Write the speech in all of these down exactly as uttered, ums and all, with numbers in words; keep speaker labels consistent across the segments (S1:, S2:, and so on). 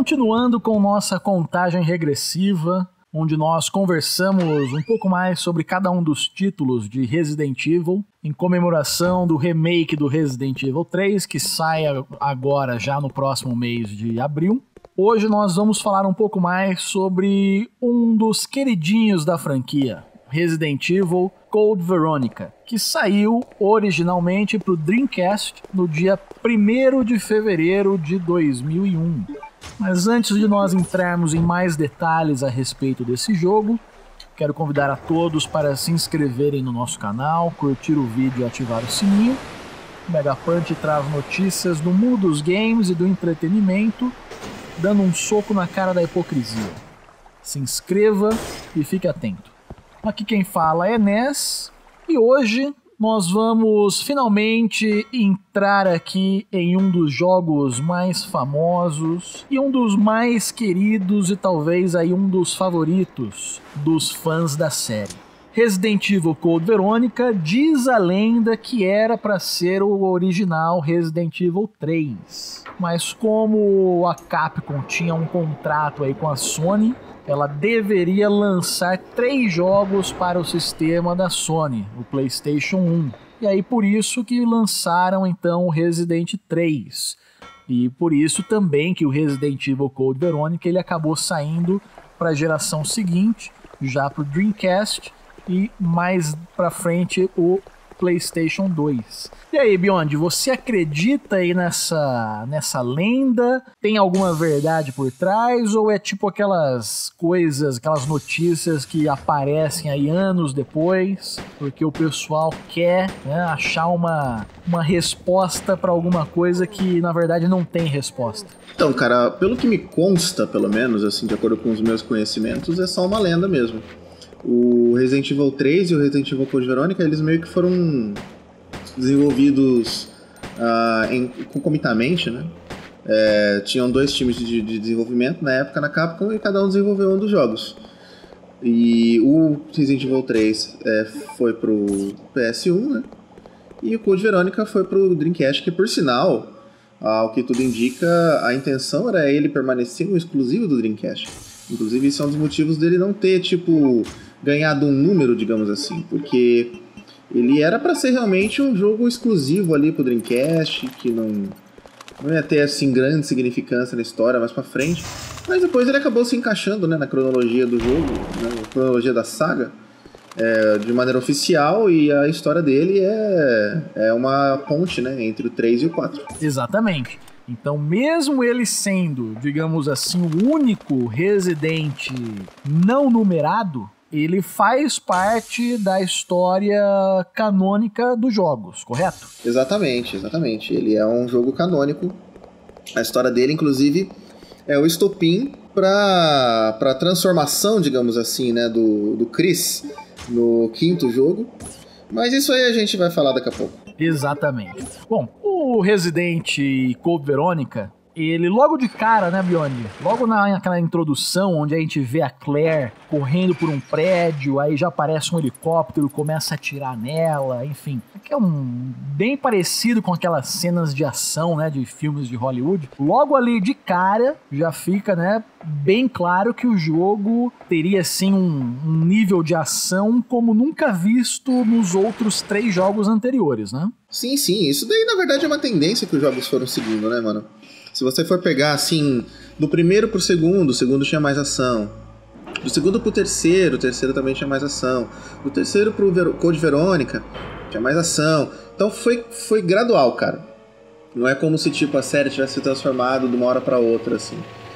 S1: Continuando com nossa contagem regressiva, onde nós conversamos um pouco mais sobre cada um dos títulos de Resident Evil, em comemoração do remake do Resident Evil três, que sai agora já no próximo mês de abril. Hoje nós vamos falar um pouco mais sobre um dos queridinhos da franquia, Resident Evil Code Veronica, que saiu originalmente para o Dreamcast no dia primeiro de fevereiro de dois mil e um. Mas antes de nós entrarmos em mais detalhes a respeito desse jogo, quero convidar a todos para se inscreverem no nosso canal, curtir o vídeo e ativar o sininho. O Megapunch traz notícias do mundo dos games e do entretenimento, dando um soco na cara da hipocrisia. Se inscreva e fique atento. Aqui quem fala é Ness, e hoje nós vamos finalmente entrar aqui em um dos jogos mais famosos e um dos mais queridos e talvez aí um dos favoritos dos fãs da série. Resident Evil Code Veronica diz a lenda que era para ser o original Resident Evil três, mas como a Capcom tinha um contrato aí com a Sony, ela deveria lançar três jogos para o sistema da Sony, o PlayStation um. E aí por isso que lançaram então o Resident três. E por isso também que o Resident Evil Code Veronica ele acabou saindo para a geração seguinte, já para o Dreamcast e mais para frente o PlayStation dois. E aí, Beyond, você acredita aí nessa, nessa lenda? Tem alguma verdade por trás? Ou é tipo aquelas coisas, aquelas notícias que aparecem aí anos depois, porque o pessoal quer, né, achar uma, uma resposta para alguma coisa que na verdade não tem resposta?
S2: Então, cara, pelo que me consta, pelo menos, assim, de acordo com os meus conhecimentos, é só uma lenda mesmo. O Resident Evil três e o Resident Evil Code Veronica, eles meio que foram desenvolvidos uh, em, concomitantemente, né? É, tinham dois times de, de desenvolvimento na época na Capcom e cada um desenvolveu um dos jogos. E o Resident Evil três é, foi pro P S um, né? E o Code Veronica foi pro Dreamcast, que por sinal, ao que tudo indica, a intenção era ele permanecer um exclusivo do Dreamcast. Inclusive, isso é um dos motivos dele não ter, tipo, ganhado um número, digamos assim, porque ele era para ser realmente um jogo exclusivo ali pro Dreamcast, que não, não ia ter, assim, grande significância na história mais pra frente, mas depois ele acabou se encaixando, né, na cronologia do jogo, né, na cronologia da saga, é, de maneira oficial, e a história dele é, é uma ponte, né, entre o três e o quatro.
S1: Exatamente. Então, mesmo ele sendo, digamos assim, o único Resident não numerado, ele faz parte da história canônica dos jogos, correto?
S2: Exatamente, exatamente. Ele é um jogo canônico. A história dele, inclusive, é o estopim para a transformação, digamos assim, né, do, do Chris no quinto jogo. Mas isso aí a gente vai falar daqui a pouco.
S1: Exatamente. Bom, o Resident Code Veronica, ele logo de cara, né, Beyond? Logo naquela introdução onde a gente vê a Claire correndo por um prédio, aí já aparece um helicóptero, começa a atirar nela, enfim. Que é um bem parecido com aquelas cenas de ação, né, de filmes de Hollywood. Logo ali de cara já fica, né, bem claro que o jogo teria assim um, um nível de ação como nunca visto nos outros três jogos anteriores, né?
S2: Sim, sim. Isso daí na verdade é uma tendência que os jogos foram seguindo, né, mano? Se você for pegar, assim, do primeiro pro segundo, o segundo tinha mais ação. Do segundo pro terceiro, o terceiro também tinha mais ação. Do terceiro pro Ver- Code Veronica, tinha mais ação. Então foi, foi gradual, cara. Não é como se, tipo, a série tivesse se transformado de uma hora pra outra, assim.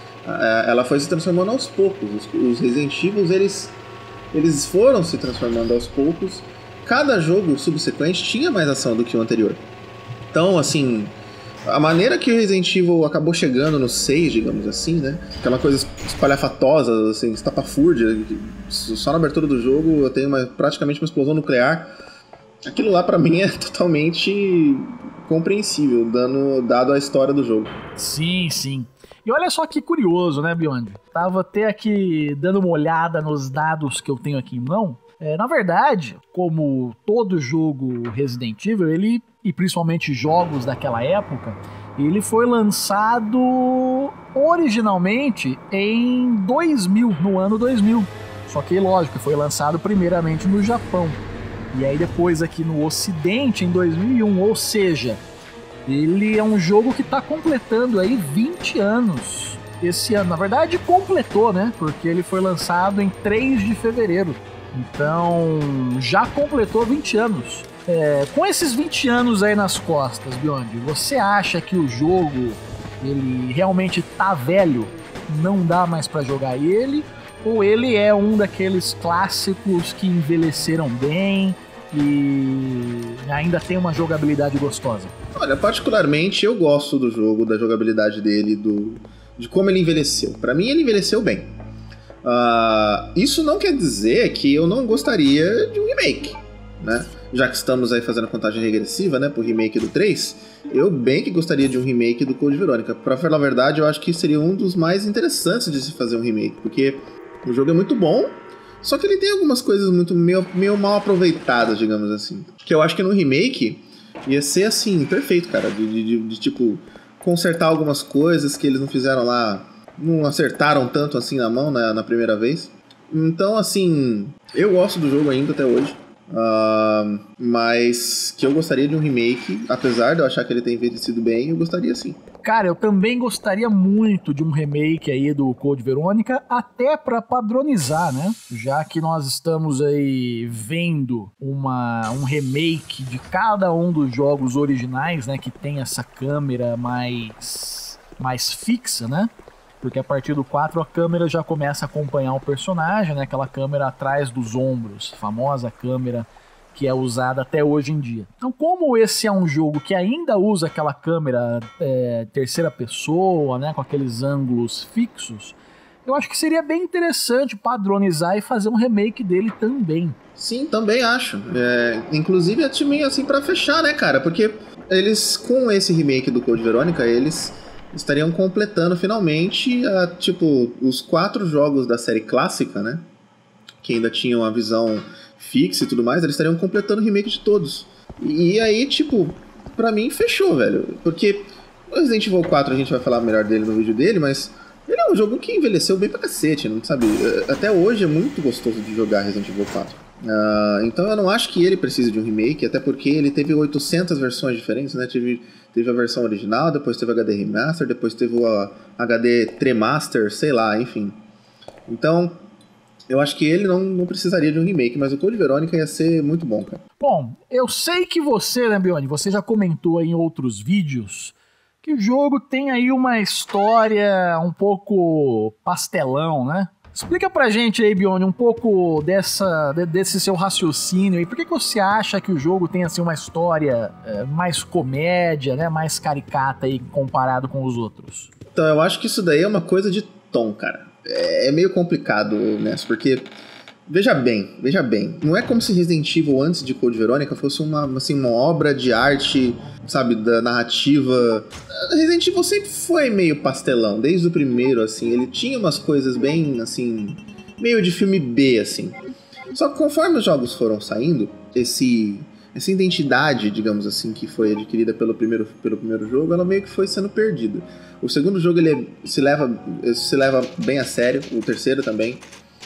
S2: Ela foi se transformando aos poucos. Os, os Resident Evil, eles, eles foram se transformando aos poucos. Cada jogo subsequente tinha mais ação do que o anterior. Então, assim... A maneira que o Resident Evil acabou chegando no seis, digamos assim, né? Aquela coisa espalhafatosa, assim, estapafúrdia. Só na abertura do jogo eu tenho uma, praticamente uma explosão nuclear. Aquilo lá pra mim é totalmente compreensível, dando, dado a história do jogo.
S1: Sim, sim. E olha só que curioso, né, Beyond? Tava até aqui dando uma olhada nos dados que eu tenho aqui em mão. É, na verdade, como todo jogo Resident Evil, ele, e principalmente jogos daquela época, ele foi lançado originalmente em dois mil, no ano dois mil. Só que, lógico, foi lançado primeiramente no Japão. E aí depois aqui no Ocidente em dois mil e um, ou seja, ele é um jogo que está completando aí vinte anos esse ano. Na verdade, completou, né? Porque ele foi lançado em três de fevereiro. Então, já completou vinte anos. É, com esses vinte anos aí nas costas, Biondi, você acha que o jogo ele realmente tá velho? Não dá mais para jogar ele? Ou ele é um daqueles clássicos que envelheceram bem e ainda tem uma jogabilidade gostosa?
S2: Olha, particularmente eu gosto do jogo, da jogabilidade dele, do, de como ele envelheceu. Pra mim ele envelheceu bem. Uh, isso não quer dizer que eu não gostaria de um remake, né? Já que estamos aí fazendo contagem regressiva, né, pro remake do três, eu bem que gostaria de um remake do Code Verônica. Pra falar a verdade, eu acho que seria um dos mais interessantes de se fazer um remake, porque o jogo é muito bom, só que ele tem algumas coisas muito meio, meio mal aproveitadas, digamos assim. Que eu acho que no remake ia ser, assim, perfeito, cara. De, de, de, de tipo, consertar algumas coisas que eles não fizeram lá, não acertaram tanto assim na mão, né, na primeira vez. Então, assim, eu gosto do jogo ainda até hoje. Uh, mas que eu gostaria de um remake, apesar de eu achar que ele tem envelhecido bem, eu gostaria sim.
S1: Cara, eu também gostaria muito de um remake aí do Code Verônica, até para padronizar, né? Já que nós estamos aí vendo uma, um remake de cada um dos jogos originais, né? Que tem essa câmera mais, mais fixa, né? Porque a partir do quatro a câmera já começa a acompanhar o personagem, né? Aquela câmera atrás dos ombros, famosa câmera que é usada até hoje em dia. Então, como esse é um jogo que ainda usa aquela câmera é, terceira pessoa, né? Com aqueles ângulos fixos, eu acho que seria bem interessante padronizar e fazer um remake dele também.
S2: Sim, também acho. É, inclusive, é meio assim pra fechar, né, cara? Porque eles, com esse remake do Code Verônica, eles estariam completando finalmente a, tipo, os quatro jogos da série clássica, né? Que ainda tinham a visão fixa e tudo mais, eles estariam completando o remake de todos. E, e aí, tipo, pra mim fechou, velho. Porque o Resident Evil quatro a gente vai falar melhor dele no vídeo dele, mas ele é um jogo que envelheceu bem pra cacete, não sabe? Até hoje é muito gostoso de jogar Resident Evil quatro. Uh, então eu não acho que ele precise de um remake, até porque ele teve oitocentas versões diferentes, né? Teve, teve a versão original, depois teve o H D Remaster, depois teve o H D Tremaster, sei lá, enfim. Então, eu acho que ele não, não precisaria de um remake, mas o Code Verônica ia ser muito bom, cara.
S1: Bom, eu sei que você, né, Bione, você já comentou em outros vídeos que o jogo tem aí uma história um pouco pastelão, né? Explica pra gente aí, Bione, um pouco dessa, desse seu raciocínio aí. Por que, que você acha que o jogo tem assim, uma história é, mais comédia, né, mais caricata aí comparado com os outros?
S2: Então, eu acho que isso daí é uma coisa de tom, cara. É meio complicado, né? Porque, veja bem, veja bem, não é como se Resident Evil antes de Code Verônica fosse uma, assim, uma obra de arte, sabe, da narrativa. Resident Evil sempre foi meio pastelão, desde o primeiro, assim, ele tinha umas coisas bem, assim, meio de filme B, assim. Só que conforme os jogos foram saindo, esse, essa identidade, digamos assim, que foi adquirida pelo primeiro, pelo primeiro jogo, ela meio que foi sendo perdida. O segundo jogo, ele é, se, leva, se leva bem a sério, o terceiro também,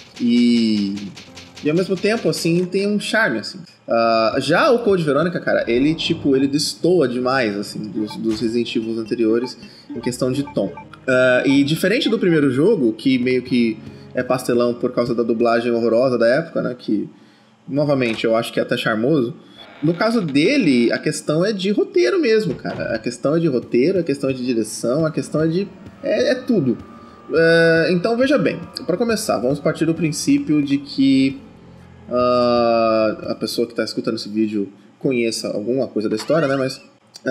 S2: e, e ao mesmo tempo, assim, tem um charme, assim. Uh, já o Code Verônica, cara, ele, tipo, ele destoa demais, assim, dos, dos Resident Evil anteriores em questão de tom. Uh, e diferente do primeiro jogo, que meio que é pastelão por causa da dublagem horrorosa da época, né, que, novamente, eu acho que é até charmoso. No caso dele, a questão é de roteiro mesmo, cara. A questão é de roteiro, a questão é de direção, a questão é de... É, é tudo. Uh, então, veja bem. Para começar, vamos partir do princípio de que uh, a pessoa que está escutando esse vídeo conheça alguma coisa da história, né? Mas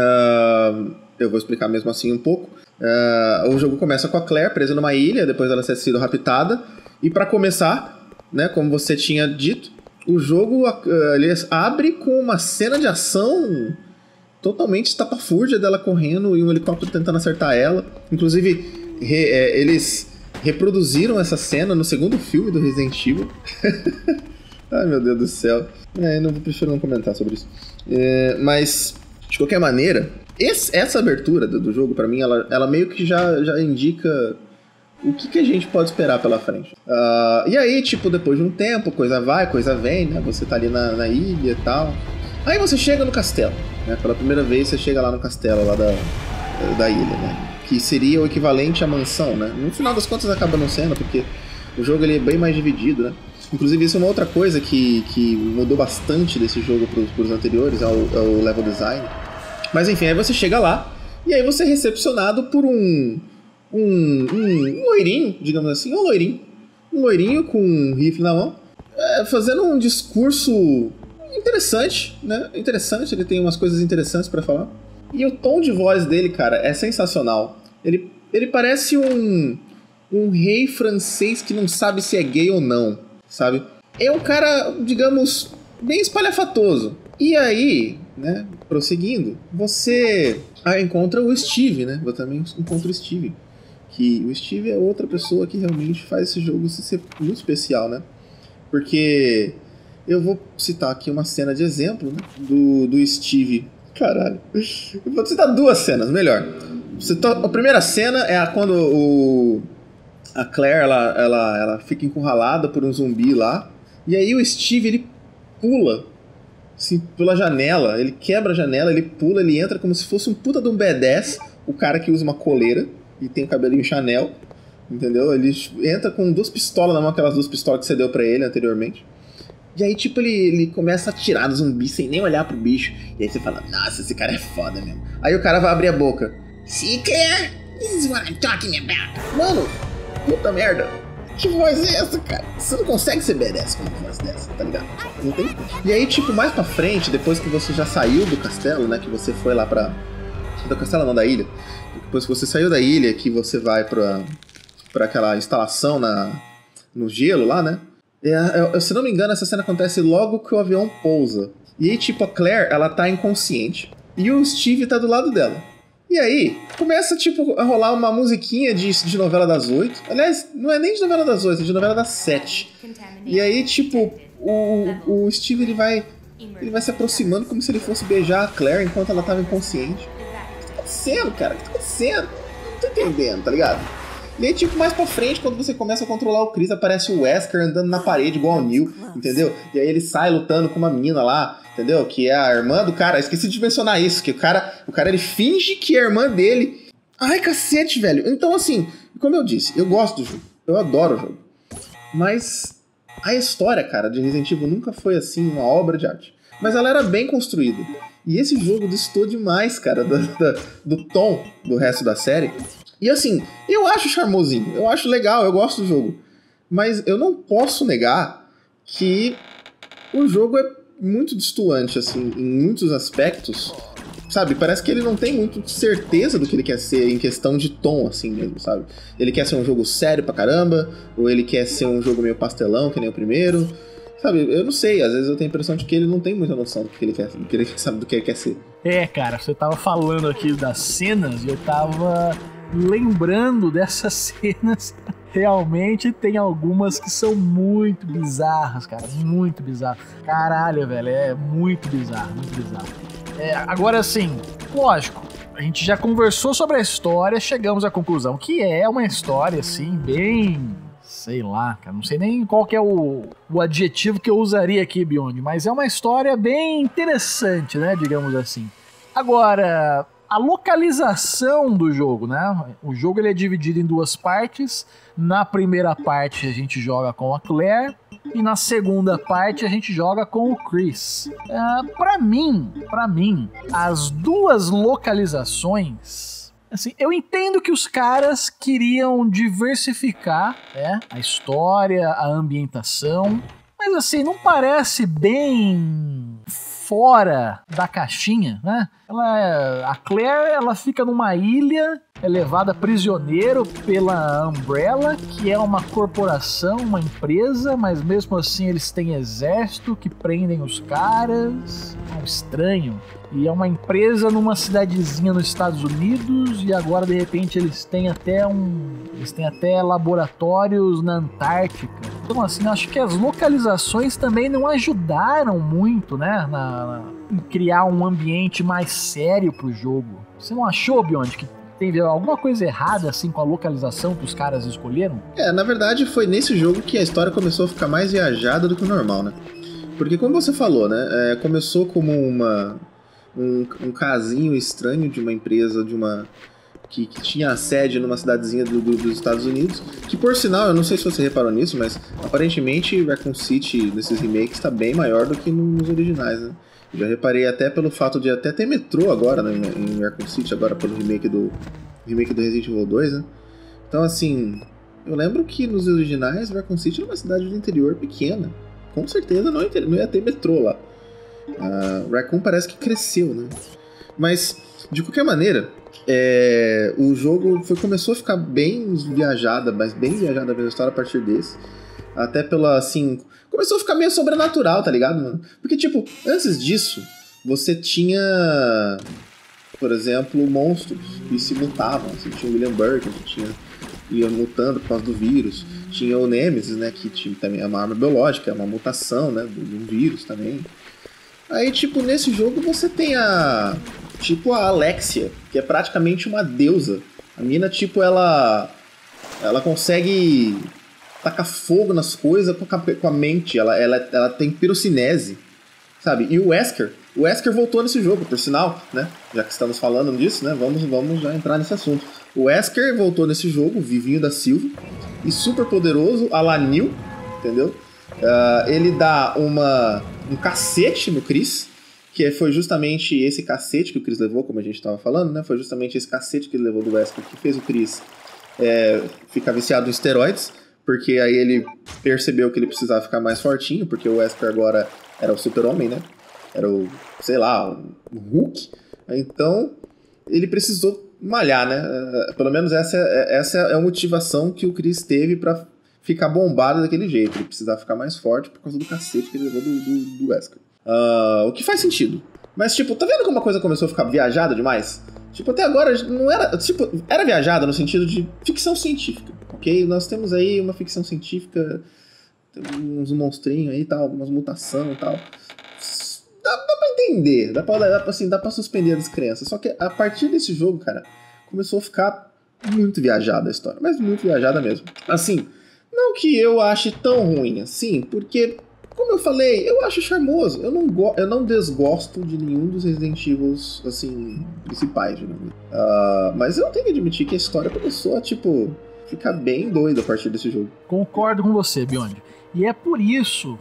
S2: uh, eu vou explicar mesmo assim um pouco. Uh, o jogo começa com a Claire presa numa ilha, depois ela ter sido raptada. E para começar, né, como você tinha dito, o jogo ele abre com uma cena de ação totalmente estapafúrdia dela correndo e um helicóptero tentando acertar ela. Inclusive, re, é, eles reproduziram essa cena no segundo filme do Resident Evil. Ai, meu Deus do céu. É, eu não prefiro não comentar sobre isso. É, mas De qualquer maneira, esse, essa abertura do, do jogo, pra mim, ela, ela meio que já, já indica o que, que a gente pode esperar pela frente. Uh, e aí, tipo, depois de um tempo, coisa vai, coisa vem, né? Você tá ali na, na ilha e tal. Aí você chega no castelo, né? Pela primeira vez você chega lá no castelo, lá da, da ilha, né? Que seria o equivalente à mansão, né? No final das contas acaba não sendo, porque o jogo ele é bem mais dividido, né? Inclusive isso é uma outra coisa que, que mudou bastante desse jogo pros, pros anteriores, é o, é o level design. Mas enfim, aí você chega lá, e aí você é recepcionado por um, um, um loirinho, digamos assim, um loirinho. Um loirinho com um rifle na mão, é, fazendo um discurso interessante, né? Interessante, ele tem umas coisas interessantes pra falar. E o tom de voz dele, cara, é sensacional. Ele, ele parece um, um rei francês que não sabe se é gay ou não, sabe? É um cara, digamos, bem espalhafatoso. E aí, né, prosseguindo, você ah, encontra o Steve, né? Eu também encontro o Steve. Que o Steve é outra pessoa que realmente faz esse jogo ser muito especial, né? Porque eu vou citar aqui uma cena de exemplo, né, do, do Steve. Caralho. Eu vou citar duas cenas, melhor. A primeira cena é a quando o, a Claire ela, ela, ela fica encurralada por um zumbi lá. E aí o Steve ele pula assim, pela janela. Ele quebra a janela, ele pula, ele entra como se fosse um puta de um badass. O cara que usa uma coleira e tem o cabelinho Chanel. Entendeu? Ele entra com duas pistolas na mão, aquelas duas pistolas que você deu pra ele anteriormente. E aí, tipo, ele, ele começa a atirar no zumbi sem nem olhar pro bicho. E aí você fala, nossa, esse cara é foda mesmo. Aí o cara vai abrir a boca. See, Claire? This is what I'm talking about. Mano, puta merda. Que voz é essa, cara? Você não consegue ser badass com uma voz dessa, tá ligado? Não tem? E aí, tipo, mais pra frente, depois que você já saiu do castelo, né? Que você foi lá pra... Do castelo não, da ilha. Depois que você saiu da ilha, que você vai pra, pra aquela instalação na, no gelo lá, né? É, eu, se não me engano, essa cena acontece logo que o avião pousa. E aí, tipo, a Claire, ela tá inconsciente. E o Steve tá do lado dela. E aí, começa, tipo, a rolar uma musiquinha de, de novela das oito. Aliás, não é nem de novela das oito, é de novela das sete. E aí, tipo, o, o Steve, ele vai, ele vai se aproximando como se ele fosse beijar a Claire enquanto ela tava inconsciente. O que tá acontecendo, cara? O que tá acontecendo? Não tô entendendo, tá ligado? E aí, tipo, mais pra frente, quando você começa a controlar o Chris, aparece o Wesker andando na parede igual ao Neil, entendeu? E aí ele sai lutando com uma menina lá, entendeu? Que é a irmã do cara. Esqueci de mencionar isso, que o cara, o cara ele finge que é a irmã dele. Ai, cacete, velho. Então, assim, como eu disse, eu gosto do jogo. Eu adoro o jogo. Mas a história, cara, de Resident Evil nunca foi, assim, uma obra de arte. Mas ela era bem construída. E esse jogo destoou demais, cara, do, do, do tom do resto da série. E assim, eu acho charmosinho, eu acho legal, eu gosto do jogo. Mas eu não posso negar que o jogo é muito destoante, assim, em muitos aspectos. Sabe, parece que ele não tem muito certeza do que ele quer ser em questão de tom, assim mesmo, sabe? Ele quer ser um jogo sério pra caramba, ou ele quer ser um jogo meio pastelão, que nem o primeiro. Sabe, eu não sei, às vezes eu tenho a impressão de que ele não tem muita noção do que ele quer, do que ele sabe do que ele quer ser.
S1: É, cara, você tava falando aqui das cenas e eu tava lembrando dessas cenas. Realmente tem algumas que são muito bizarras, cara, muito bizarras. Caralho, velho, é muito bizarro, muito bizarro. É, agora, assim, lógico, a gente já conversou sobre a história, chegamos à conclusão que é uma história, assim, bem... Sei lá, cara, não sei nem qual que é o, o adjetivo que eu usaria aqui, Beyond, mas é uma história bem interessante, né, digamos assim. Agora, a localização do jogo, né, o jogo ele é dividido em duas partes. Na primeira parte a gente joga com a Claire e na segunda parte a gente joga com o Chris. Uh, pra mim, pra mim, as duas localizações... Assim, eu entendo que os caras queriam diversificar, né, a história, a ambientação, mas assim, não parece bem fora da caixinha, né? Ela, a Claire, ela fica numa ilha, é levada prisioneiro pela Umbrella, que é uma corporação, uma empresa, mas mesmo assim eles têm exército que prendem os caras. É um estranho. E é uma empresa numa cidadezinha nos Estados Unidos e agora de repente eles têm até um, eles têm até laboratórios na Antártica. Então, assim, acho que as localizações também não ajudaram muito, né, na, na, em criar um ambiente mais sério pro jogo. Você não achou, Beyond, que teve alguma coisa errada, assim, com a localização que os caras escolheram?
S2: É, na verdade, foi nesse jogo que a história começou a ficar mais viajada do que o normal, né? Porque, como você falou, né, é, começou como uma, um, um casinho estranho de uma empresa, de uma... Que, que tinha a sede numa cidadezinha do, do, dos Estados Unidos, que por sinal, eu não sei se você reparou nisso, mas aparentemente Raccoon City nesses remakes está bem maior do que nos originais, né? Eu já reparei até pelo fato de até ter metrô agora, né, em Raccoon City, agora pelo remake do, remake do Resident Evil dois, né? Então, assim, eu lembro que nos originais Raccoon City era uma cidade do interior pequena, com certeza não ia, não ia ter metrô lá. Uh, Raccoon parece que cresceu, né? Mas, de qualquer maneira... É, o jogo foi, começou a ficar bem viajada, mas bem viajada mesmo a história a partir desse. Até pela, assim... Começou a ficar meio sobrenatural, tá ligado, mano? Porque, tipo, antes disso, você tinha... Por exemplo, monstros que se mutavam. Você tinha o William Burke, que tinha, ia mutando por causa do vírus. Tinha o Nemesis, né, que tinha, também é uma arma biológica, é uma mutação, né, de um vírus também. Aí, tipo, nesse jogo você tem a... Tipo a Alexia, que é praticamente uma deusa. A mina, tipo, ela... Ela consegue tacar fogo nas coisas com a, com a mente. Ela, ela, ela tem pirocinese, sabe? E o Wesker... O Wesker voltou nesse jogo, por sinal, né? Já que estamos falando disso, né? Vamos, vamos já entrar nesse assunto. O Wesker voltou nesse jogo, vivinho da Silva. E super poderoso, a la Neo, entendeu? Uh, ele dá uma, um cacete no Chris, que foi justamente esse cacete que o Chris levou, como a gente estava falando, né? Foi justamente esse cacete que ele levou do Wesker que fez o Chris é, ficar viciado em esteroides, porque aí ele percebeu que ele precisava ficar mais fortinho, porque o Wesker agora era o super-homem, né? Era o, sei lá, o Hulk. Então, ele precisou malhar, né? Uh, pelo menos essa, essa é a motivação que o Chris teve para ficar bombado daquele jeito. Ele precisava ficar mais forte por causa do cacete que ele levou do, do, do Wesker. Uh, o que faz sentido. Mas, tipo, tá vendo como a coisa começou a ficar viajada demais? Tipo, até agora não era... Tipo, era viajada no sentido de ficção científica, ok? Nós temos aí uma ficção científica, uns monstrinhos aí e tal, umas mutações e tal. Dá, dá pra entender, dá pra, dá, pra, assim, dá pra suspender a descrença. Só que a partir desse jogo, cara, começou a ficar muito viajada a história. Mas muito viajada mesmo. Assim, não que eu ache tão ruim assim, porque... Como eu falei, eu acho charmoso. Eu não, go- eu não desgosto de nenhum dos Resident Evil, assim, principais, digamos. Uh, mas eu tenho que admitir que a história começou a, tipo, ficar bem doida a partir desse jogo.
S1: Concordo com você, Beyond. E é por isso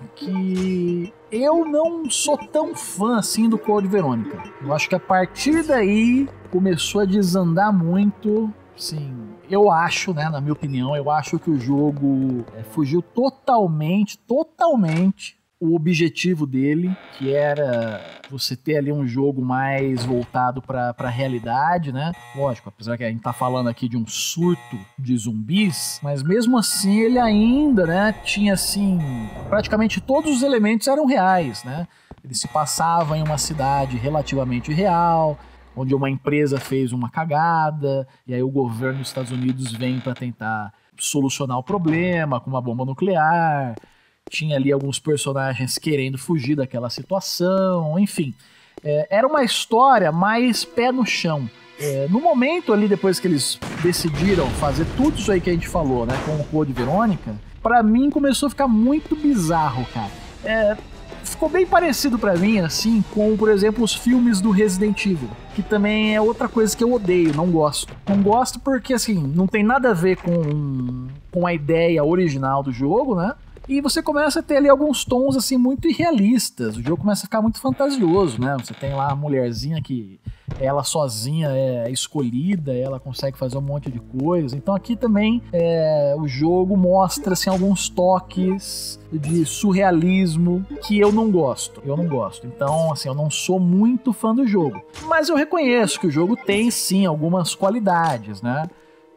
S1: que eu não sou tão fã, assim, do Code Verônica. Eu acho que a partir daí começou a desandar muito, sim... Eu acho, né, na minha opinião, eu acho que o jogo é, fugiu totalmente, totalmente o objetivo dele, que era você ter ali um jogo mais voltado para a realidade, né? Lógico, apesar que a gente tá falando aqui de um surto de zumbis, mas mesmo assim ele ainda, né, tinha assim, praticamente todos os elementos eram reais, né? Ele se passava em uma cidade relativamente real, onde uma empresa fez uma cagada, e aí o governo dos Estados Unidos vem para tentar solucionar o problema com uma bomba nuclear. Tinha ali alguns personagens querendo fugir daquela situação, enfim. É, era uma história mais pé no chão. É, no momento ali, depois que eles decidiram fazer tudo isso aí que a gente falou, né, com o Code Verônica, pra mim começou a ficar muito bizarro, cara. É... Ficou bem parecido pra mim, assim, com, por exemplo, os filmes do Resident Evil, que também é outra coisa que eu odeio, não gosto. Não gosto porque, assim, não tem nada a ver com, com a ideia original do jogo, né? E você começa a ter ali alguns tons, assim, muito irrealistas. O jogo começa a ficar muito fantasioso, né? Você tem lá a mulherzinha que ela sozinha é escolhida, ela consegue fazer um monte de coisa. Então aqui também é, o jogo mostra, assim, alguns toques de surrealismo que eu não gosto. Eu não gosto. Então, assim, eu não sou muito fã do jogo. Mas eu reconheço que o jogo tem, sim, algumas qualidades, né?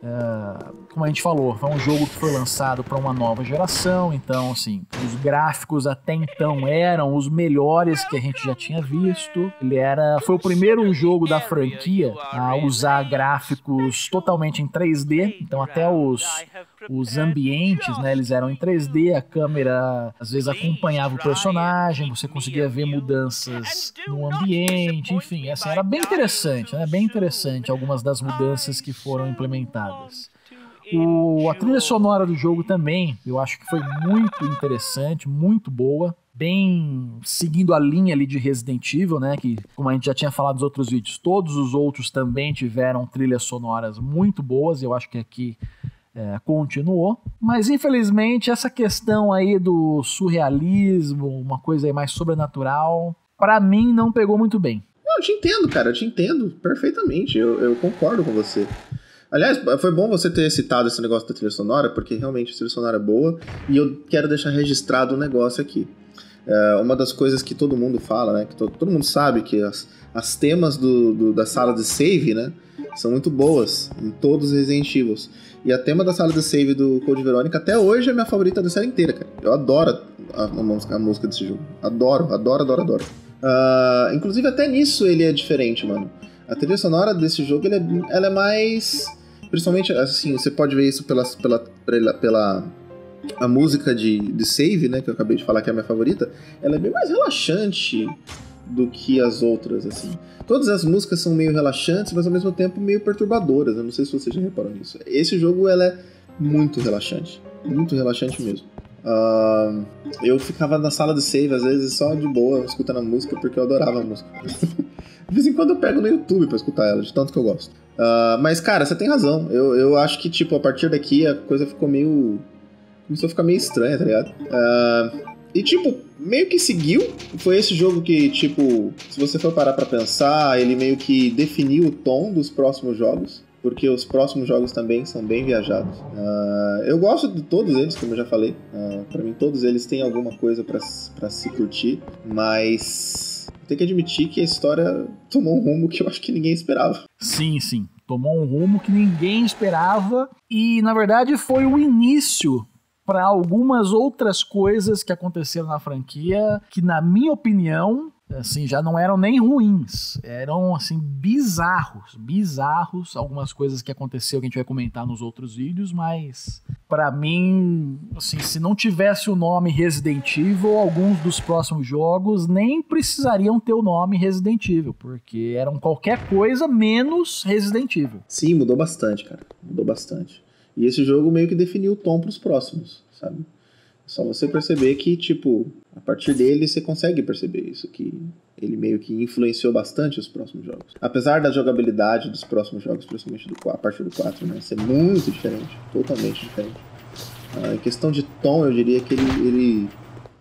S1: Uh, como a gente falou, foi um jogo que foi lançado para uma nova geração, então assim, os gráficos até então eram os melhores que a gente já tinha visto. Ele era, foi o primeiro jogo da franquia a usar gráficos totalmente em três D, então até os, os ambientes, né, eles eram em três D, a câmera às vezes acompanhava o personagem, você conseguia ver mudanças no ambiente, enfim, assim, era bem interessante, né, bem interessante algumas das mudanças que foram implementadas. O, a trilha sonora do jogo também, eu acho que foi muito interessante, muito boa, bem seguindo a linha ali de Resident Evil, né, que como a gente já tinha falado nos outros vídeos, todos os outros também tiveram trilhas sonoras muito boas, eu acho que aqui é, continuou, mas infelizmente essa questão aí do surrealismo, uma coisa aí mais sobrenatural, pra mim não pegou muito bem.
S2: Eu te entendo, cara, eu te entendo perfeitamente, eu, eu concordo com você. Aliás, foi bom você ter citado esse negócio da trilha sonora, porque realmente a trilha sonora é boa, e eu quero deixar registrado um negócio aqui. É uma das coisas que todo mundo fala, né, que todo, todo mundo sabe, que as, as temas do, do, da sala de save, né, são muito boas em todos os Resident Evil. E a tema da sala de save do Code Verônica até hoje é a minha favorita da série inteira, cara. Eu adoro a, a, música, a música desse jogo. Adoro, adoro, adoro, adoro. Uh, inclusive até nisso ele é diferente, mano. A trilha sonora desse jogo ele é, ela é mais... Principalmente, assim, você pode ver isso pela, pela, pela, pela a música de, de save, né, que eu acabei de falar que é a minha favorita, ela é bem mais relaxante do que as outras, assim. Todas as músicas são meio relaxantes, mas ao mesmo tempo meio perturbadoras, eu não sei se você já reparou nisso. Esse jogo, ela é muito relaxante, muito relaxante mesmo. Uh, eu ficava na sala de save, às vezes, só de boa, escutando a música, porque eu adorava a música. De vez em quando eu pego no YouTube pra escutar ela, de tanto que eu gosto. Uh, mas, cara, você tem razão. Eu, eu acho que, tipo, a partir daqui a coisa ficou meio... Começou a ficar meio estranha, tá ligado? Uh, e, tipo, meio que seguiu. Foi esse jogo que, tipo, se você for parar pra pensar, ele meio que definiu o tom dos próximos jogos. Porque os próximos jogos também são bem viajados. Uh, eu gosto de todos eles, como eu já falei. Uh, pra mim, todos eles têm alguma coisa pra, pra se curtir. Mas... tem que admitir que a história tomou um rumo que eu acho que ninguém esperava.
S1: Sim, sim. Tomou um rumo que ninguém esperava e, na verdade, foi o início para algumas outras coisas que aconteceram na franquia que, na minha opinião, assim, já não eram nem ruins. Eram, assim, bizarros. Bizarros. Algumas coisas que aconteceram que a gente vai comentar nos outros vídeos, mas... pra mim, assim, se não tivesse o nome Resident Evil, alguns dos próximos jogos nem precisariam ter o nome Resident Evil, porque eram qualquer coisa menos Resident Evil.
S2: Sim, mudou bastante, cara. Mudou bastante. E esse jogo meio que definiu o tom pros próximos, sabe? Só você perceber que, tipo, a partir dele você consegue perceber isso, que ele meio que influenciou bastante os próximos jogos. Apesar da jogabilidade dos próximos jogos, principalmente do, a partir do quatro, né, ser muito diferente, totalmente diferente. Ah, em questão de tom, eu diria que ele, ele,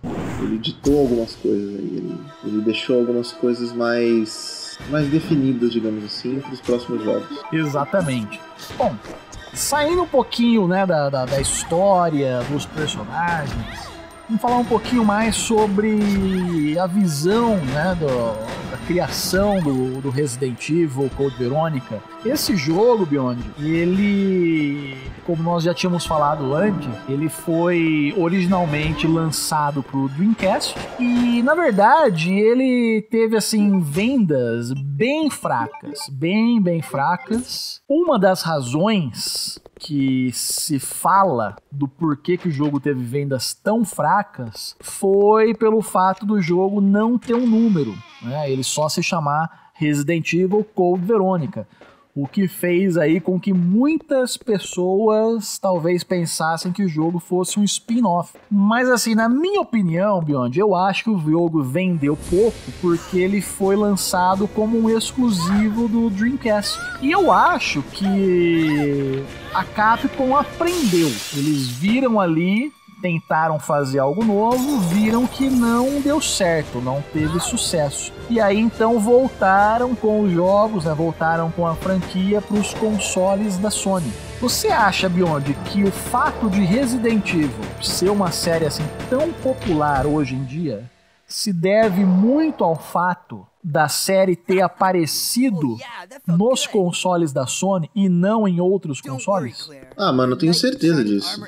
S2: ele ditou algumas coisas, aí, ele, ele deixou algumas coisas mais, mais definidas, digamos assim, para os próximos jogos.
S1: Exatamente. Bom, saindo um pouquinho, né, da, da, da história, dos personagens, vamos falar um pouquinho mais sobre a visão, né, do, da criação do, do Resident Evil Code Verônica. Esse jogo, Beyond, ele, como nós já tínhamos falado antes, ele foi originalmente lançado pro Dreamcast e, na verdade, ele teve, assim, vendas bem fracas, bem, bem fracas. Uma das razões que se fala do porquê que o jogo teve vendas tão fracas foi pelo fato do jogo não ter um número, né? Ele só se chamar Resident Evil Code Verônica, o que fez aí com que muitas pessoas talvez pensassem que o jogo fosse um spin-off. Mas assim, na minha opinião, Beyond, eu acho que o jogo vendeu pouco porque ele foi lançado como um exclusivo do Dreamcast. E eu acho que a Capcom aprendeu. Eles viram ali, tentaram fazer algo novo, viram que não deu certo, não teve sucesso. E aí então voltaram com os jogos, né, voltaram com a franquia para os consoles da Sony. Você acha, Beyond, que o fato de Resident Evil ser uma série assim tão popular hoje em dia se deve muito ao fato da série ter aparecido nos consoles da Sony e não em outros consoles?
S2: Ah, mano, eu tenho certeza disso.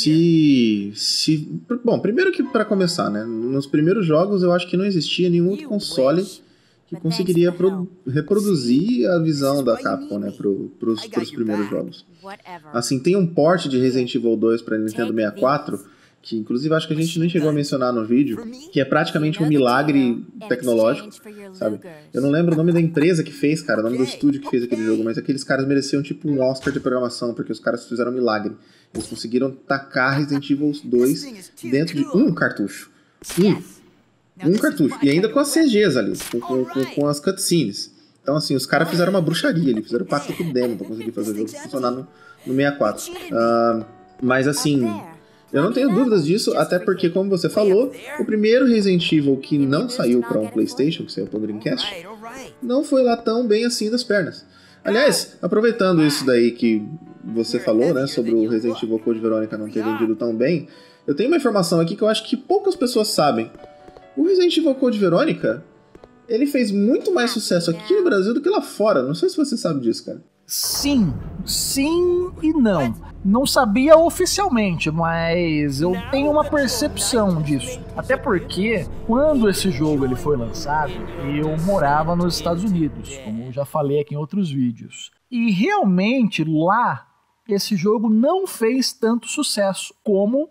S2: Se... se bom, primeiro que pra começar, né? Nos primeiros jogos eu acho que não existia nenhum outro console que conseguiria pro, reproduzir a visão da Capcom, né, pro, pros, pros primeiros jogos. Assim, tem um port de Resident Evil dois para Nintendo sessenta e quatro, que inclusive acho que a gente nem chegou a mencionar no vídeo, que é praticamente um milagre tecnológico, sabe? Eu não lembro o nome da empresa que fez, cara, o nome do estúdio que fez aquele jogo, mas aqueles caras mereciam tipo um Oscar de programação, porque os caras fizeram um milagre. Eles conseguiram tacar Resident Evil dois dentro de um cartucho. Um. Um cartucho. E ainda com as C Gs ali, com, com, com, com as cutscenes. Então, assim, os caras fizeram uma bruxaria ali, fizeram pacto com o demo pra conseguir fazer o jogo funcionar no, no sessenta e quatro. Uh, mas, assim, eu não tenho dúvidas disso, até porque, como você falou, o primeiro Resident Evil que não saiu pra um PlayStation, que saiu pro Dreamcast, não foi lá tão bem assim das pernas. Aliás, aproveitando isso daí que você falou, né, sobre o Resident Evil Code Veronica não ter vendido tão bem, eu tenho uma informação aqui que eu acho que poucas pessoas sabem. O Resident Evil Code Veronica, ele fez muito mais sucesso aqui no Brasil do que lá fora. Não sei se você sabe disso, cara.
S1: Sim, sim e não. Não sabia oficialmente, mas eu tenho uma percepção disso. Até porque, quando esse jogo ele foi lançado, eu morava nos Estados Unidos, como eu já falei aqui em outros vídeos. E realmente, lá, esse jogo não fez tanto sucesso como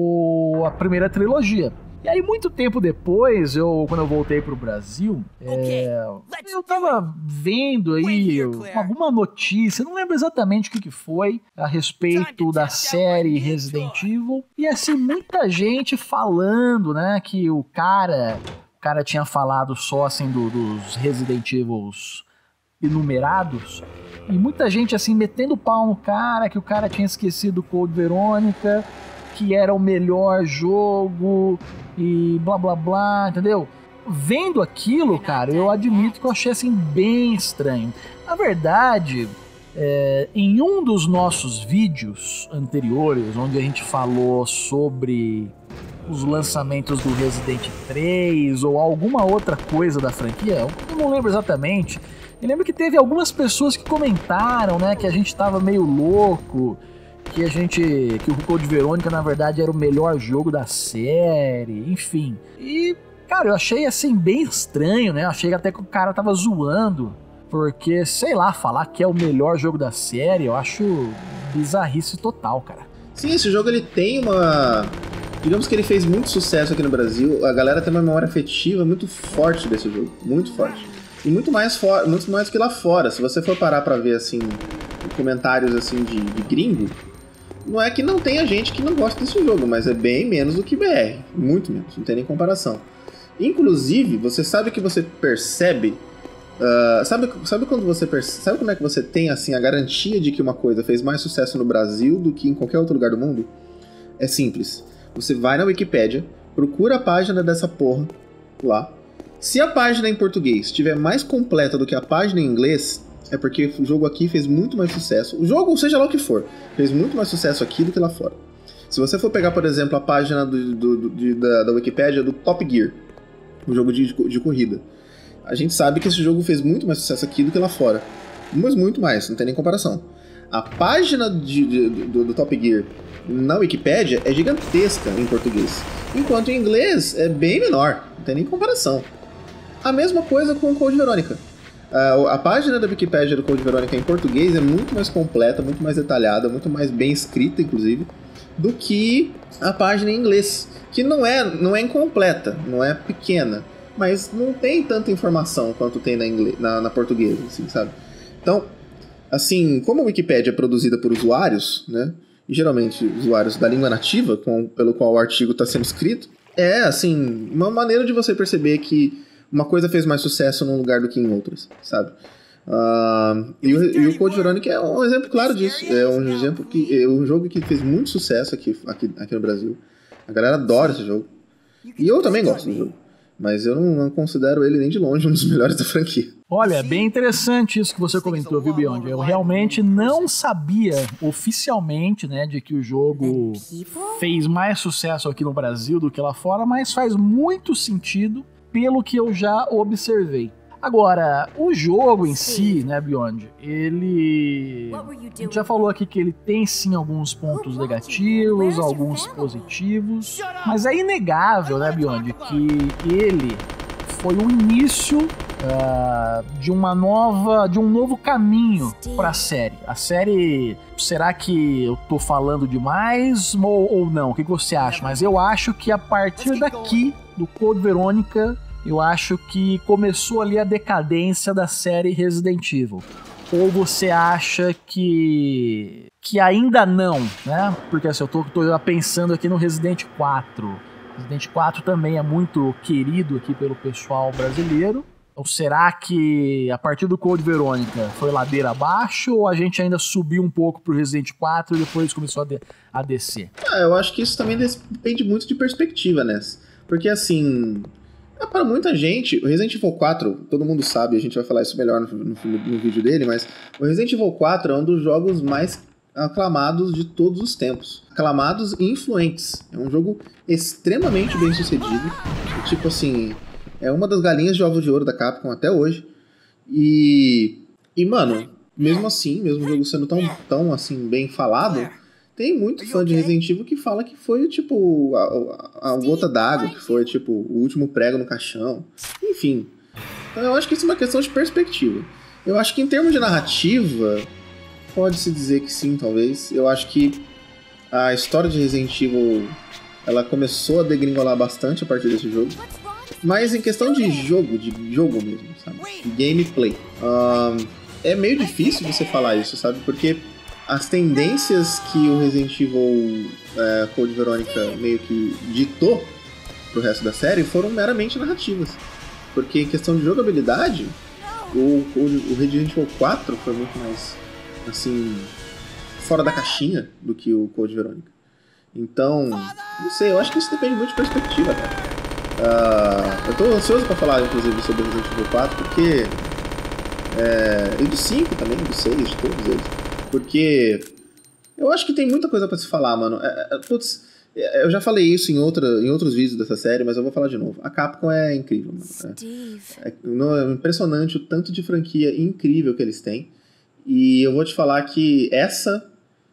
S1: o, a primeira trilogia. E aí, muito tempo depois, eu, quando eu voltei pro Brasil, é, eu tava vendo aí alguma notícia, não lembro exatamente o que, que foi, a respeito da série Resident Evil. E assim, muita gente falando, né, que o cara, o cara tinha falado só assim do, dos Resident Evils enumerados. E muita gente assim, metendo pau no cara, que o cara tinha esquecido o Code Veronica, que era o melhor jogo e blá blá blá, entendeu? Vendo aquilo, cara, eu admito que eu achei assim bem estranho. Na verdade, é, em um dos nossos vídeos anteriores, onde a gente falou sobre os lançamentos do Resident três ou alguma outra coisa da franquia, eu não lembro exatamente. Eu lembro que teve algumas pessoas que comentaram, né, que a gente tava meio louco, que a gente, que o Code Veronica na verdade era o melhor jogo da série, enfim. E, cara, eu achei assim bem estranho, né? Eu achei até que o cara tava zoando, porque, sei lá, falar que é o melhor jogo da série, eu acho bizarrice total, cara.
S2: Sim, esse jogo ele tem uma... Digamos que ele fez muito sucesso aqui no Brasil, a galera tem uma memória afetiva muito forte desse jogo, muito forte. E muito mais, for... muito mais que lá fora. Se você for parar pra ver, assim, comentários assim de, de gringo, não é que não tenha gente que não gosta desse jogo, mas é bem menos do que B R. Muito menos, não tem nem comparação. Inclusive, você sabe que você percebe... Uh, sabe, sabe quando você percebe... Sabe como é que você tem assim, a garantia de que uma coisa fez mais sucesso no Brasil do que em qualquer outro lugar do mundo? É simples. Você vai na Wikipédia, procura a página dessa porra lá. Se a página em português estiver mais completa do que a página em inglês... é porque o jogo aqui fez muito mais sucesso. O jogo, seja lá o que for, fez muito mais sucesso aqui do que lá fora. Se você for pegar, por exemplo, a página do, do, do, de, da, da Wikipédia do Top Gear, o jogo de, de corrida, a gente sabe que esse jogo fez muito mais sucesso aqui do que lá fora. Mas muito mais, não tem nem comparação. A página de, de, do, do Top Gear na Wikipédia é gigantesca em português, enquanto em inglês é bem menor, não tem nem comparação. A mesma coisa com o Code Veronica. Uh, a página da Wikipédia do Code Veronica em português é muito mais completa, muito mais detalhada, muito mais bem escrita, inclusive, do que a página em inglês, que não é, não é incompleta, não é pequena, mas não tem tanta informação quanto tem na, inglês, na, na portuguesa, assim, sabe? Então, assim, como a Wikipédia é produzida por usuários, né, e geralmente usuários da língua nativa, com, pelo qual o artigo está sendo escrito, é, assim, uma maneira de você perceber que uma coisa fez mais sucesso num lugar do que em outras, sabe? Uh, e, o, e o Code Veronica é um exemplo claro disso. É um exemplo que é um jogo que fez muito sucesso aqui, aqui, aqui no Brasil. A galera adora esse jogo. E eu também gosto do jogo. Mas eu não, não considero ele nem de longe um dos melhores da franquia.
S1: Olha, é bem interessante isso que você comentou, viu, Beyond? Eu realmente não sabia oficialmente, né, de que o jogo fez mais sucesso aqui no Brasil do que lá fora, mas faz muito sentido pelo que eu já observei. Agora, o jogo em si, né, Beyond, ele... A gente já falou aqui que ele tem sim alguns pontos negativos, alguns positivos, mas é inegável, né, Beyond, que ele foi o início uh, de uma nova, de um novo caminho para a série. A série, será que eu tô falando demais ou, ou não? O que, que você acha? Mas eu acho que a partir daqui, do Code Verônica, eu acho que começou ali a decadência da série Resident Evil. Ou você acha que que ainda não, né? Porque assim, eu tô, tô pensando aqui no Resident quatro. Resident quatro também é muito querido aqui pelo pessoal brasileiro. Ou será que a partir do Code Verônica foi ladeira abaixo ou a gente ainda subiu um pouco pro Resident quatro e depois começou a, de, a descer?
S2: Ah, eu acho que isso também depende muito de perspectiva, né? Porque assim... Para muita gente, o Resident Evil quatro, todo mundo sabe, a gente vai falar isso melhor no, no, no vídeo dele, mas o Resident Evil quatro é um dos jogos mais aclamados de todos os tempos. Aclamados e influentes. É um jogo extremamente bem sucedido. Tipo assim, é uma das galinhas de ovos de ouro da Capcom até hoje. E, e mano, mesmo assim, mesmo o jogo sendo tão, tão assim, bem falado... Tem muito fã de Resident Evil que fala que foi, tipo, a, a, a gota d'água, que foi, tipo, o último prego no caixão. Enfim. Então eu acho que isso é uma questão de perspectiva. Eu acho que em termos de narrativa, pode-se dizer que sim, talvez. Eu acho que a história de Resident Evil, ela começou a degringolar bastante a partir desse jogo. Mas em questão de jogo, de jogo mesmo, sabe? De gameplay. Um, é meio difícil você falar isso, sabe? Porque... as tendências que o Resident Evil é, Code Verônica meio que ditou pro resto da série foram meramente narrativas. Porque em questão de jogabilidade, o, o, o Resident Evil quatro foi muito mais, assim, fora da caixinha do que o Code Verônica. Então, não sei, eu acho que isso depende muito de perspectiva, cara. Uh, eu tô ansioso pra falar, inclusive, sobre o Resident Evil quatro, porque... É, e do cinco também, do seis, de todos eles. Porque eu acho que tem muita coisa pra se falar, mano. É, é, putz, eu já falei isso em, outra, em outros vídeos dessa série, mas eu vou falar de novo. A Capcom é incrível, mano. É, é, é impressionante o tanto de franquia incrível que eles têm. E eu vou te falar que essa,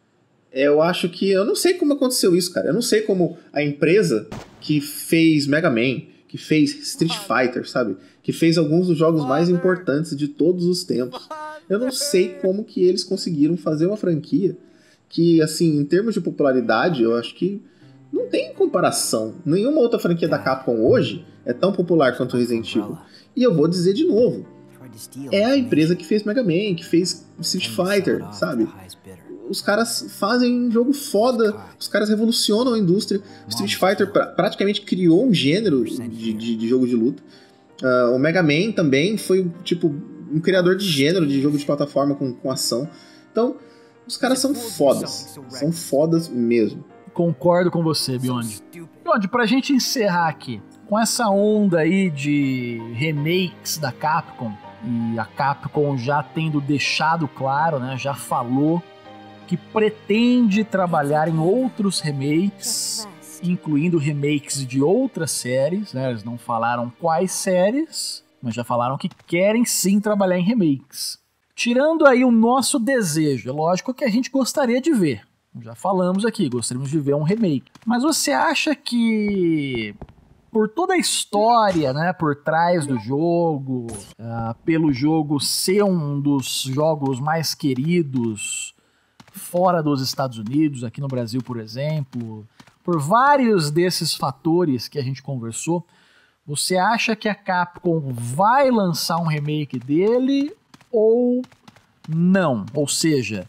S2: eu acho que... Eu não sei como aconteceu isso, cara. Eu não sei como a empresa que fez Mega Man, que fez Street Fighter, sabe? Que fez alguns dos jogos mais importantes de todos os tempos. Eu não sei como que eles conseguiram fazer uma franquia que, assim, em termos de popularidade, eu acho que não tem comparação. Nenhuma outra franquia da Capcom hoje é tão popular quanto o Resident Evil. E eu vou dizer de novo, é a empresa que fez Mega Man, que fez Street Fighter, sabe? Os caras fazem um jogo foda, os caras revolucionam a indústria. O Street Fighter pra, praticamente criou um gênero de, de, de jogo de luta. Uh, o Mega Man também foi, tipo... um criador de gênero, de jogo de plataforma com, com ação. Então, os caras são fodas. São fodas mesmo.
S1: Concordo com você, Beyond. Beyond, pra gente encerrar aqui, com essa onda aí de remakes da Capcom, e a Capcom já tendo deixado claro, né, já falou que pretende trabalhar em outros remakes, incluindo remakes de outras séries, né, eles não falaram quais séries, mas já falaram que querem sim trabalhar em remakes. Tirando aí o nosso desejo, é lógico que a gente gostaria de ver. Já falamos aqui, gostaríamos de ver um remake. Mas você acha que, por toda a história, né, por trás do jogo, uh, pelo jogo ser um dos jogos mais queridos fora dos Estados Unidos, aqui no Brasil, por exemplo, por vários desses fatores que a gente conversou, você acha que a Capcom vai lançar um remake dele ou não? Ou seja,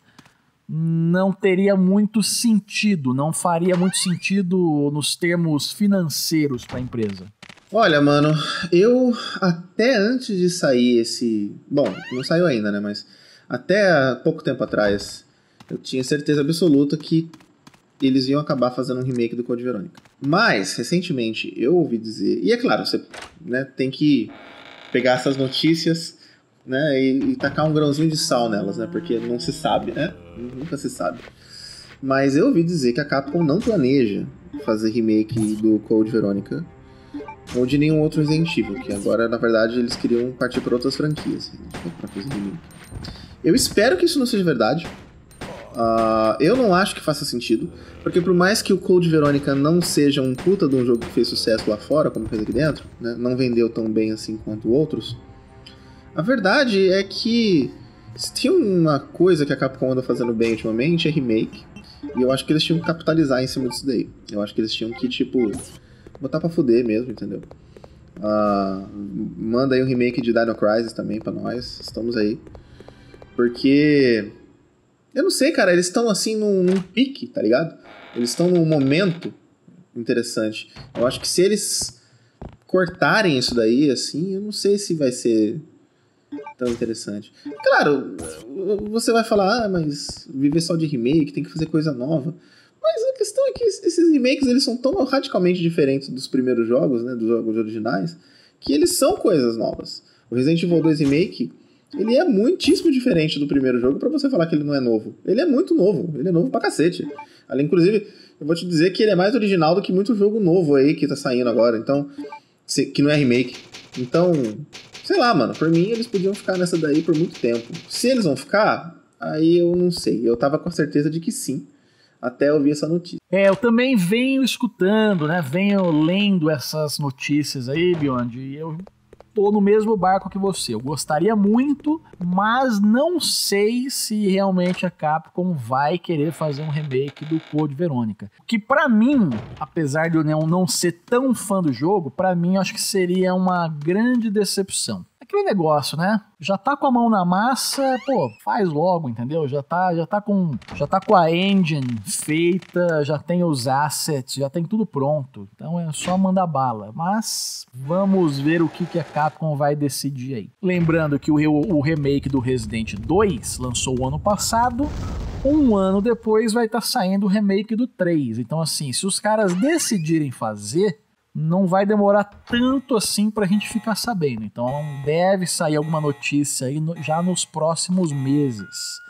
S1: não teria muito sentido, não faria muito sentido nos termos financeiros para a empresa?
S2: Olha, mano, eu até antes de sair esse... Bom, não saiu ainda, né? Mas até há pouco tempo atrás, eu tinha certeza absoluta que eles iam acabar fazendo um remake do Code Verônica. Mas, recentemente, eu ouvi dizer... E é claro, você, né, tem que pegar essas notícias, né, e, e tacar um grãozinho de sal nelas, né? Porque não se sabe, né? Nunca se sabe. Mas eu ouvi dizer que a Capcom não planeja fazer remake do Code Verônica ou de nenhum outro Resident Evil, que agora, na verdade, eles queriam partir para outras franquias, né, pra fazer remake. Eu espero que isso não seja verdade. Uh, eu não acho que faça sentido, porque por mais que o Code Verônica não seja um puta de um jogo que fez sucesso lá fora, como fez aqui dentro, né, não vendeu tão bem assim quanto outros, A verdade é que se tem uma coisa que a Capcom anda fazendo bem ultimamente é remake. E eu acho que eles tinham que capitalizar em cima disso daí. Eu acho que eles tinham que, tipo, botar pra fuder mesmo, entendeu? Uh, manda aí um remake de Dino Crisis também pra nós. Estamos aí. Porque... eu não sei, cara. Eles estão, assim, num, num pique, tá ligado? Eles estão num momento interessante. Eu acho que se eles cortarem isso daí, assim, eu não sei se vai ser tão interessante. Claro, você vai falar, ah, mas viver só de remake, tem que fazer coisa nova. Mas a questão é que esses remakes, eles são tão radicalmente diferentes dos primeiros jogos, né, dos jogos originais, que eles são coisas novas. O Resident Evil dois Remake, ele é muitíssimo diferente do primeiro jogo pra você falar que ele não é novo. Ele é muito novo, ele é novo pra cacete. Ali, inclusive, eu vou te dizer que ele é mais original do que muito jogo novo aí que tá saindo agora, então, que não é remake. Então, sei lá, mano, por mim eles podiam ficar nessa daí por muito tempo. Se eles vão ficar, aí eu não sei. Eu tava com a certeza de que sim, até eu ouvir essa notícia.
S1: É, eu também venho escutando, né, venho lendo essas notícias aí, Beyond, e eu tô no mesmo barco que você. Eu gostaria muito, mas não sei se realmente a Capcom vai querer fazer um remake do Code Verônica. Que pra mim, apesar de eu não, não ser tão fã do jogo, pra mim acho que seria uma grande decepção. Aquele negócio, né? Já tá com a mão na massa, pô, faz logo, entendeu? Já tá, já tá com, já tá com a engine feita, já tem os assets, já tem tudo pronto. Então é só mandar bala. Mas vamos ver o que, que a Capcom vai decidir aí. Lembrando que o, o remake do Resident dois lançou o ano passado. Um ano depois vai estar tá saindo o remake do três. Então assim, se os caras decidirem fazer, não vai demorar tanto assim pra gente ficar sabendo. Então deve sair alguma notícia aí no, já nos próximos meses.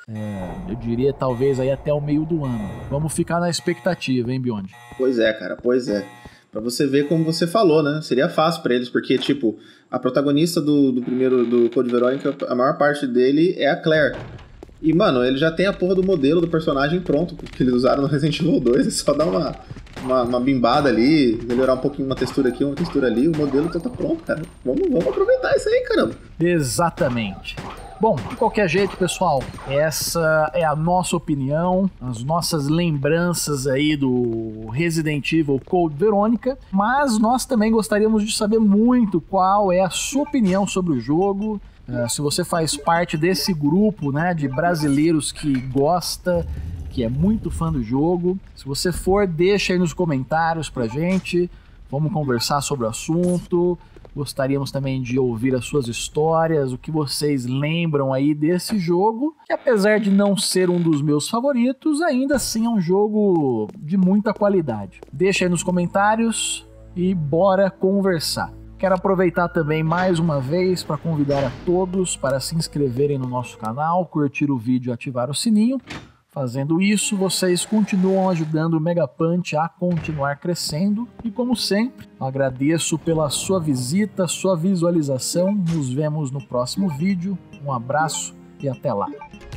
S1: É, eu diria talvez aí até o meio do ano. Vamos ficar na expectativa, hein, Beyond?
S2: Pois é, cara, pois é. Pra você ver como você falou, né? Seria fácil pra eles, porque, tipo, a protagonista do, do primeiro, do Code Verônica, a maior parte dele é a Claire. E, mano, ele já tem a porra do modelo do personagem pronto, que eles usaram no Resident Evil dois, é só dar uma, uma, uma bimbada ali, melhorar um pouquinho uma textura aqui, uma textura ali, o modelo tá, tá pronto, cara. Vamos, vamos aproveitar isso aí, caramba.
S1: Exatamente. Bom, de qualquer jeito, pessoal, essa é a nossa opinião, as nossas lembranças aí do Resident Evil Code Verônica, mas nós também gostaríamos de saber muito qual é a sua opinião sobre o jogo. Uh, se você faz parte desse grupo, né, de brasileiros que gosta, que é muito fã do jogo, se você for, deixa aí nos comentários pra gente, vamos conversar sobre o assunto. Gostaríamos também de ouvir as suas histórias, o que vocês lembram aí desse jogo, que apesar de não ser um dos meus favoritos, ainda assim é um jogo de muita qualidade. Deixa aí nos comentários e bora conversar. Quero aproveitar também mais uma vez para convidar a todos para se inscreverem no nosso canal, curtir o vídeo e ativar o sininho. Fazendo isso, vocês continuam ajudando o Mega Punch a continuar crescendo. E como sempre, agradeço pela sua visita, sua visualização. Nos vemos no próximo vídeo. Um abraço e até lá.